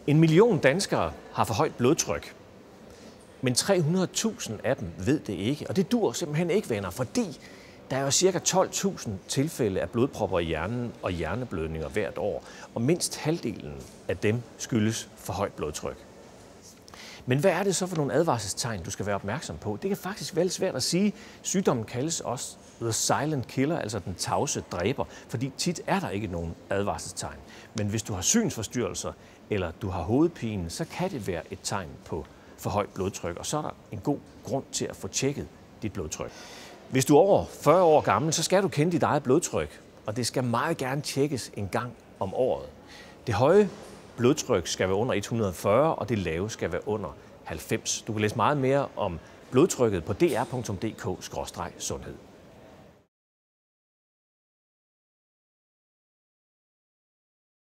1 million danskere har for højt blodtryk, men 300.000 af dem ved det ikke. Og det dur simpelthen ikke, venner, fordi der er jo ca. 12.000 tilfælde af blodpropper i hjernen og hjerneblødninger hvert år, og mindst halvdelen af dem skyldes for højt blodtryk. Men hvad er det så for nogle advarselstegn, du skal være opmærksom på? Det kan faktisk være svært at sige. Sygdommen kaldes også the silent killer, altså den tavse dræber, fordi tit er der ikke nogen advarselstegn. Men hvis du har synsforstyrrelser eller du har hovedpine, så kan det være et tegn på for højt blodtryk, og så er der en god grund til at få tjekket dit blodtryk. Hvis du er over 40 år gammel, så skal du kende dit eget blodtryk, og det skal meget gerne tjekkes en gang om året. Det høje blodtryk skal være under 140, og det lave skal være under 90. Du kan læse meget mere om blodtrykket på dr.dk/sundhed.